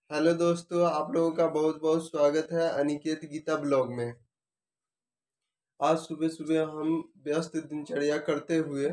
Hello दोस्तों, आप लोगों का बहुत बहुत स्वागत है अनिकेत गीता ब्लॉग में। आज सुबह सुबह हम व्यस्त दिनचर्या करते हुए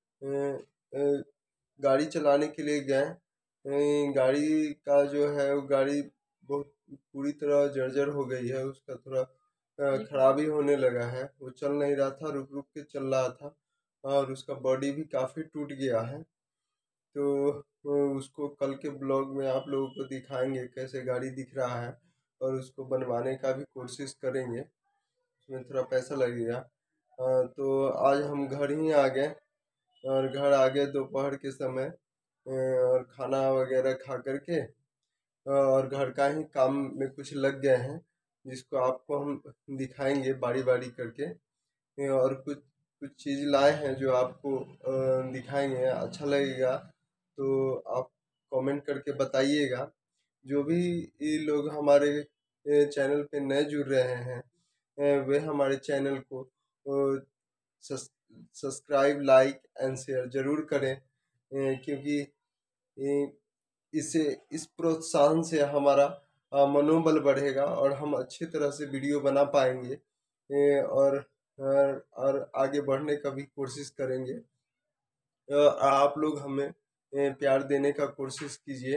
गाड़ी चलाने के लिए गए। गाड़ी का जो है वो गाड़ी बहुत पूरी तरह जर्जर हो गई है। उसका थोड़ा खराबी होने लगा है। वो चल नहीं रहा था, रुक रुक के चल रहा था और उसका बॉडी भी काफ़ी टूट गया है। तो उसको कल के ब्लॉग में आप लोगों को दिखाएंगे कैसे गाड़ी दिख रहा है और उसको बनवाने का भी कोशिश करेंगे। उसमें थोड़ा पैसा लगेगा। तो आज हम घर ही आ गए और घर आ गए दोपहर के समय और खाना वगैरह खा करके और घर का ही काम में कुछ लग गए हैं, जिसको आपको हम दिखाएंगे बारी बारी करके। और कुछ कुछ चीज़ लाए हैं जो आपको दिखाएंगे, अच्छा लगेगा तो आप कमेंट करके बताइएगा। जो भी ये लोग हमारे चैनल पे नए जुड़ रहे हैं वे हमारे चैनल को सब्सक्राइब, लाइक एंड शेयर ज़रूर करें, क्योंकि इससे इस प्रोत्साहन से हमारा मनोबल बढ़ेगा और हम अच्छी तरह से वीडियो बना पाएंगे और आगे बढ़ने का भी कोशिश करेंगे। आप लोग हमें प्यार देने का कोशिश कीजिए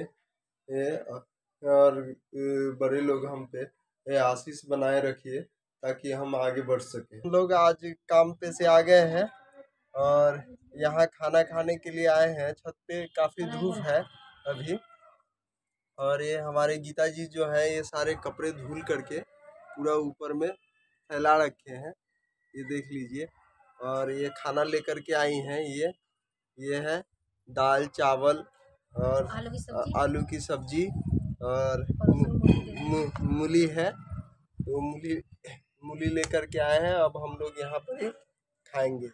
और बड़े लोग हम पे आशीष बनाए रखिए ताकि हम आगे बढ़ सकें। हम लोग आज काम पे से आ गए हैं और यहाँ खाना खाने के लिए आए हैं। छत पे काफ़ी धूप है अभी। और ये हमारे गीता जी जो है ये सारे कपड़े धुल करके पूरा ऊपर में फैला रखे हैं, ये देख लीजिए। और ये खाना लेकर के आई हैं। ये है दाल चावल और आलू की सब्जी और मूली है। तो मूली मूली लेकर के आए हैं। अब हम लोग यहाँ पर ही खाएंगे।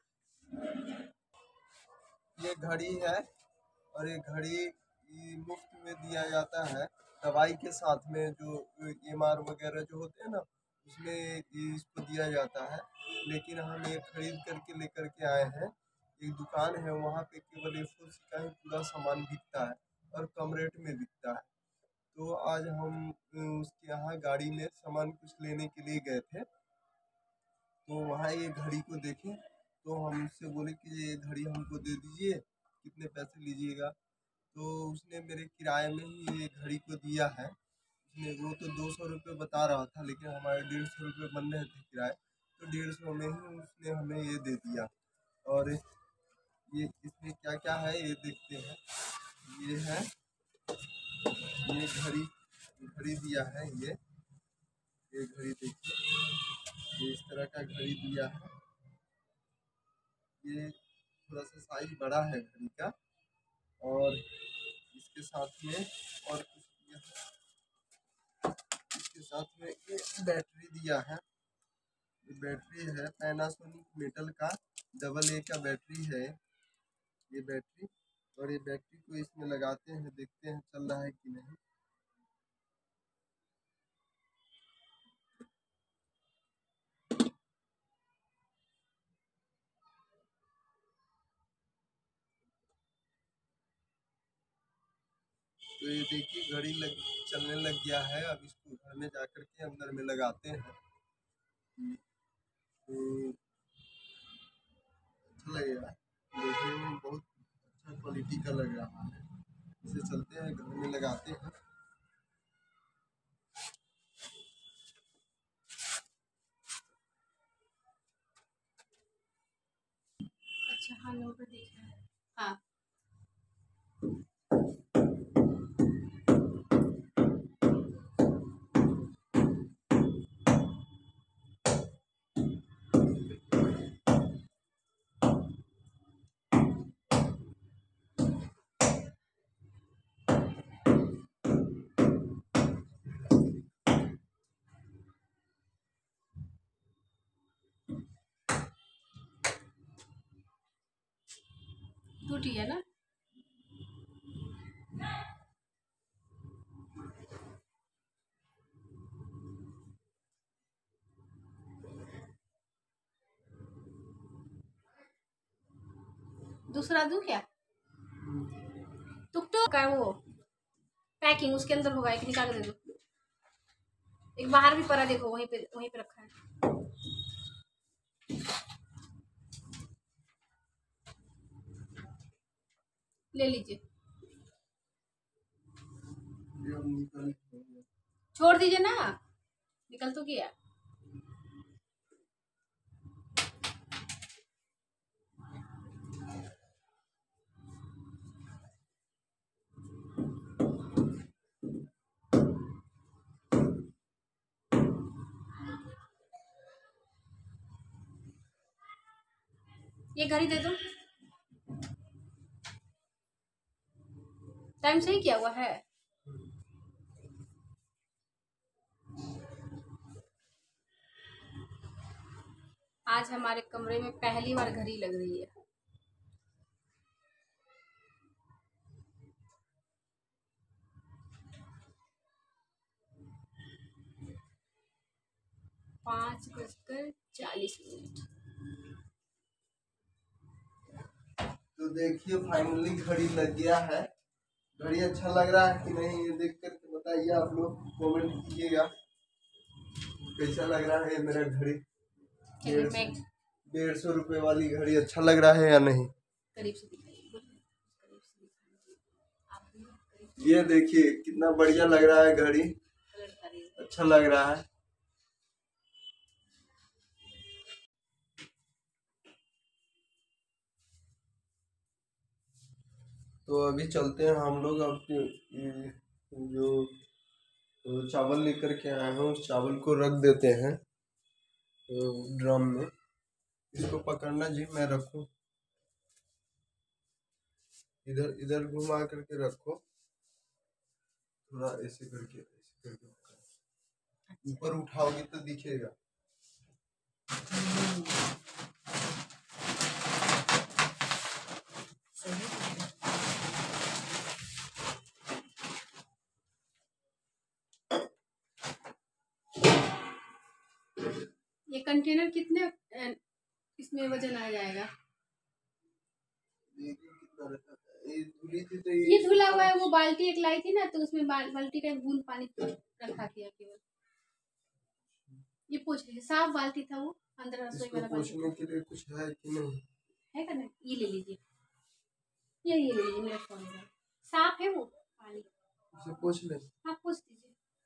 ये घड़ी है और ये घड़ी मुफ्त में दिया जाता है दवाई के साथ में। जो एमआर वगैरह जो होते हैं ना, उसमें इसको दिया जाता है। लेकिन हम ये खरीद करके लेकर के आए हैं। एक दुकान है, वहाँ पे केवल एफोर्स का ही पूरा सामान बिकता है और कम रेट में बिकता है। तो आज हम उसके यहाँ गाड़ी में सामान कुछ लेने के लिए गए थे। तो वहाँ ये घड़ी को देखे तो हम उससे बोले कि ये घड़ी हमको दे दीजिए, कितने पैसे लीजिएगा। तो उसने मेरे किराए में ही ये घड़ी को दिया है। उसने वो तो 200 रुपये बता रहा था, लेकिन हमारे 150 रुपये बन रहे थे किराए, तो 150 में ही उसने हमें ये दे दिया। और ये इसमें क्या क्या है ये देखते हैं। ये है, ये घड़ी घड़ी दिया है। ये घड़ी देखिए, ये इस तरह का घड़ी दिया है। ये थोड़ा सा साइज बड़ा है घड़ी का। और इसके साथ में और कुछ दिया है। इसके साथ में ये बैटरी दिया है। ये बैटरी है पैनासोनिक मेटल का, AA का बैटरी है ये बैटरी। और ये बैटरी को इसमें लगाते हैं, देखते हैं चल रहा है कि नहीं। तो ये देखिए घड़ी चलने लग गया है। अब इसको घर में जाकर के अंदर में लगाते हैं। तो अच्छा लगेगा, देखने में बहुत अच्छा क्वालिटी का लग रहा है। इसे चलते हैं घर में लगाते हैं। अच्छा, हाँ नंबर देखा है। हाँ, टूटी है ना। दूसरा दूं क्या? टुक टुक का वो पैकिंग उसके अंदर होगा, एक निकाल के दे दो। एक बाहर भी पड़ा, देखो वहीं पे रखा है। ले लीजिए, छोड़ दीजिए ना, निकल तो गया। ये घड़ी दे दो, टाइम सही किया हुआ है। आज हमारे कमरे में पहली बार घड़ी लग रही है। पाँच बजकर 40 मिनट। तो देखिए फाइनली घड़ी लग गया है। घड़ी अच्छा लग रहा है कि नहीं, ये देख कर बताइए आप लोग, कमेंट कीजिएगा कैसा लग रहा है मेरा घड़ी। 150 रुपए वाली घड़ी अच्छा लग रहा है या नहीं। करीब से दिखाइए। ये देखिए कितना बढ़िया लग रहा है घड़ी, अच्छा लग रहा है। तो अभी चलते हैं हम लोग, अब जो चावल लेकर के आए हैं उस चावल को रख देते हैं ड्रम में। इसको पकड़ना जी, मैं रखूं, इधर इधर घुमा करके रखो, थोड़ा ऐसे करके ऊपर उठाओगी तो दिखेगा। ये कंटेनर कितने इसमें वजन आ जाएगा? ये धुला हुआ है। वो बाल्टी एक लाई थी ना, तो उसमें बाल्टी का एक बूंद पानी रखा किया केवल। ये पूछ लीजिए, साफ बाल्टी था वो, अंदर रसोई वाला बाल्टी। पूछने के लिए कुछ है कि नहीं है का नहीं? ये ले लीजिए, ये ले लीजिए, मेरा फोन है, साफ है वो पानी। उसे पूछ ले, आप पूछ दीजिए।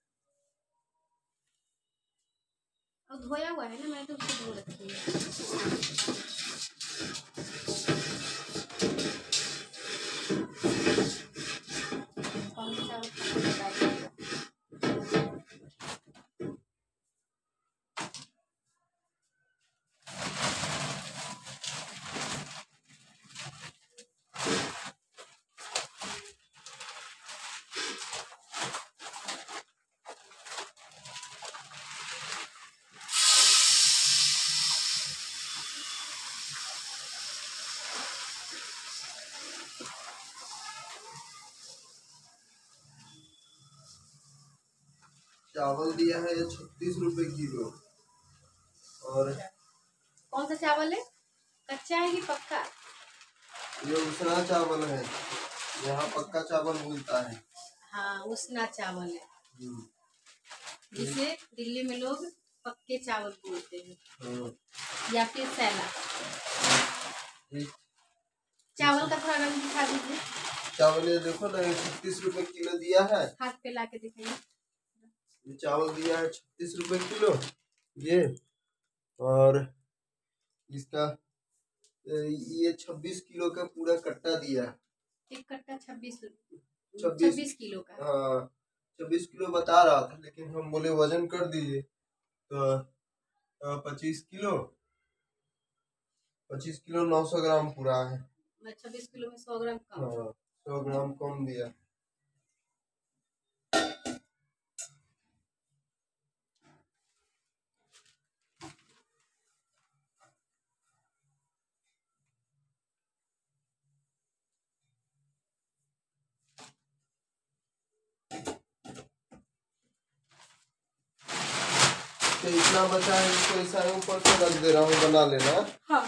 और धोया हुआ है ना, मैंने तो उसको धो रखी है। चावल दिया है 36 रुपए किलो। और कौन सा चावल है, कच्चा है कि पक्का? ये उसना चावल है, यहाँ पक्का चावल मिलता है। हाँ, उसना चावल है, जिसे दिल्ली में लोग पक्के चावल बोलते हैं, या फिर सैला। चावल का थोड़ा रंग दिखा दीजिए। चावल ये देखो ना, 36 रुपए किलो दिया है। हाथ पे ला के दिखाइए। ये चावल दिया है 36 रुपए किलो ये, और इसका ये 26 किलो का पूरा कट्टा दिया है। एक कट्टा 26 किलो का। हाँ 26 किलो बता रहा था, लेकिन हम बोले वजन कर दीजिए, तो 25 किलो 900 ग्राम पूरा है। 26 किलो में 100 ग्राम कम। हाँ 100 ग्राम कम दिया। तो इतना बचा है, इसको ऐसा ऊपर से रख दे रहा हूँ, बना लेना। हाँ।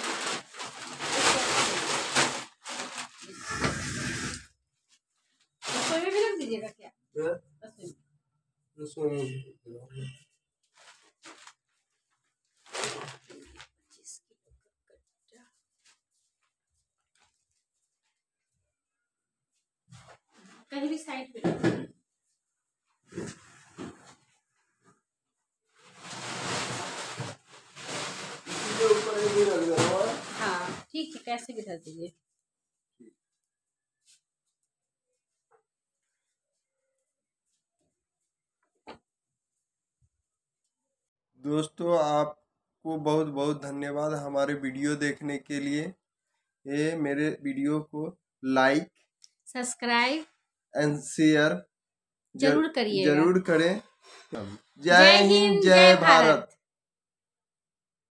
इसको भी रख दीजिएगा क्या? उसमें मैं लगाऊंगा। कहीं भी साइड पे रखो। इसके ऊपर एक भी रख दे रहा हूँ। हाँ ठीक है, कैसे भी धर दीजिए। दोस्तों आपको बहुत बहुत धन्यवाद हमारे वीडियो देखने के लिए। ये मेरे वीडियो को लाइक सब्सक्राइब एंड शेयर जरूर करिएगा। जरूर करें। जय हिंद, जय भारत।